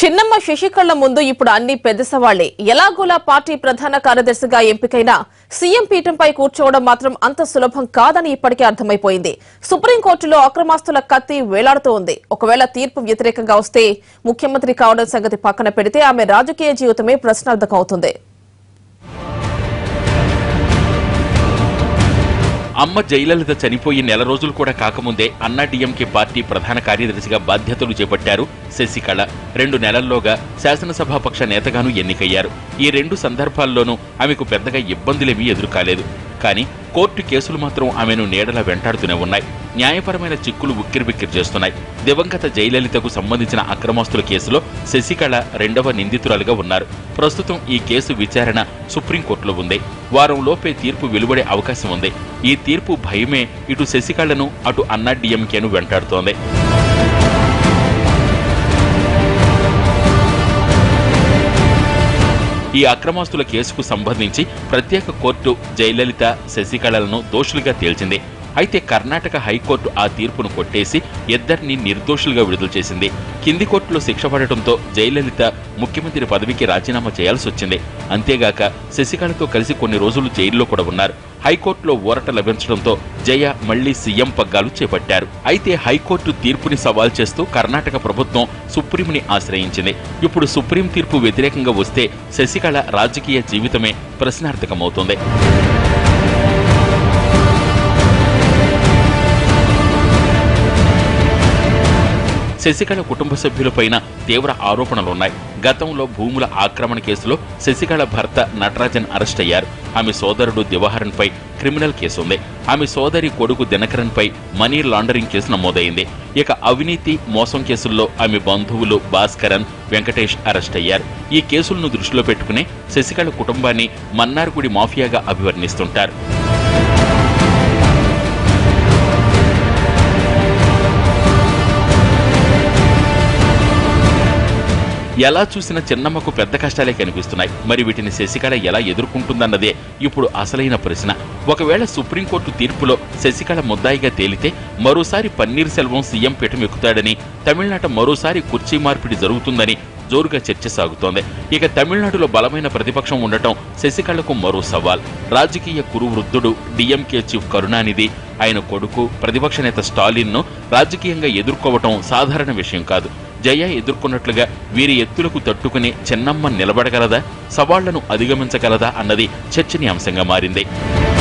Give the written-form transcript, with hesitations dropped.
చిన్నమ్మ శశికళ ముందు ఇప్పుడు అన్ని పెద్ద సవాళ్లే. ఎలాగోలా పార్టీ ప్రధాన కార్యదర్శిగా ఎంపికైన సీఎం పీఠంపై కూర్చోవడం మాత్రం అంత సులభం కాదని ఇప్పటికే అర్థమైపోయింది. సుప్రీంకోర్టులో అక్రమాస్తుల కత్తి వేలాడుతూ ఉంది. ఒకవేళ తీర్పు వ్యతిరేకంగా వస్తే ముఖ్యమంత్రి కావడం సంగతి పక్కన పెడితే ఆమె రాజకీయ జీవితమే ప్రశ్నార్థకం అవుతుంది. అమ్మ జయలలిత చనిపోయి నెల రోజులు కూడా కాకముందే అన్నాడీఎంకే పార్టీ ప్రధాన కార్యదర్శిగా బాధ్యతలు చేపట్టారు శశికళ. 2 నెలల్లోగా శాసనసభాపక్ష నేతగాను ఎన్నికయ్యారు. ఈ 2 సందర్భాల్లోనూ ఆమెకు పెద్దగా ఇబ్బందులేమీ ఎదురుకాలేదు. కానీ కోర్టు కేసులు మాత్రం ఆమెను నీడలా వెంటాడుతూనే ఉన్నాయి. న్యాయపరమైన చిక్కులు ఉక్కిరిబిక్కిరి చేస్తున్నాయి. దివంగత జయలలితకు సంబంధించిన అక్రమాస్తుల కేసులో శశికళ 2వ నిందితురాలుగా ఉన్నారు. ప్రస్తుతం ఈ కేసు విచారణ సుప్రీంకోర్టులో ఉంది. వారంలోపే తీర్పు వెలువడే అవకాశం ఉంది. ఈ తీర్పు భయమే ఇటు శశికళను అటు అన్నాడీఎంకేను వెంటాడుతోంది. ఈ అక్రమాస్తుల కేసుకు సంబంధించి ప్రత్యేక కోర్టు జయలలిత, శశికళలను దోషులుగా తేల్చింది. అయితే కర్ణాటక హైకోర్టు ఆ తీర్పును కొట్టేసి ఇద్దరిని నిర్దోషులుగా విడుదల చేసింది. కింది కోర్టులో శిక్ష పడటంతో జయలలిత ముఖ్యమంత్రి పదవికి రాజీనామా చేయాల్సి వచ్చింది. అంతేగాక శశికళతో కలిసి కొన్ని రోజులు జైల్లో కూడా ఉన్నారు. హైకోర్టులో ఊరట లభించడంతో జయ మళ్లీ సీఎం పగ్గాలు చేపట్టారు. అయితే హైకోర్టు తీర్పుని సవాల్ చేస్తూ కర్ణాటక ప్రభుత్వం సుప్రీంని ఆశ్రయించింది. ఇప్పుడు సుప్రీం తీర్పు వ్యతిరేకంగా వస్తే శశికళ రాజకీయ జీవితమే ప్రశ్నార్థకమవుతుంది. శశికళ కుటుంబ సభ్యులపైన తీవ్ర ఆరోపణలున్నాయి. గతంలో భూముల ఆక్రమణ కేసులో శశికళ భర్త నటరాజన్ అరెస్ట్ అయ్యారు. ఆమె సోదరుడు దివాకరన్పై క్రిమినల్ కేసు ఉంది. ఆమె సోదరి కొడుకు దినకరన్పై మనీ లాండరింగ్ కేసు నమోదైంది. ఇక అవినీతి మోసం కేసుల్లో ఆమె బంధువులు భాస్కరన్, వెంకటేష్ అరెస్ట్ అయ్యారు. ఈ కేసులను దృష్టిలో పెట్టుకుని శశికళ కుటుంబాన్ని మన్నార్గుడి మాఫియాగా అభివర్ణిస్తుంటారు. ఎలా చూసినా చిన్నమ్మకు పెద్ద కష్టాలే కనిపిస్తున్నాయి. మరి వీటిని శశికళ ఎలా ఎదుర్కొంటుందన్నదే ఇప్పుడు అసలైన ప్రశ్న. ఒకవేళ సుప్రీంకోర్టు తీర్పులో శశికళ ముద్దాయిగా తేలితే మరోసారి పన్నీర్ సెల్వం సీఎం పీఠం ఎక్కుతాడని, తమిళనాట మరోసారి కుర్చీ మార్పిడి జరుగుతుందని జోరుగా చర్చ సాగుతోంది. ఇక తమిళనాడులో బలమైన ప్రతిపక్షం ఉండటం శశికళకు మరో సవాల్. రాజకీయ కురువృద్ధుడు డీఎంకే చీఫ్ కరుణానిధి, ఆయన కొడుకు ప్రతిపక్ష నేత స్టాలిన్ను రాజకీయంగా ఎదుర్కోవటం సాధారణ విషయం కాదు. జయ ఎదుర్కొన్నట్లుగా వీరి ఎత్తులకు తట్టుకుని చిన్నమ్మ నిలబడగలదా, సవాళ్లను అధిగమించగలదా అన్నది చర్చనీయాంశంగా మారింది.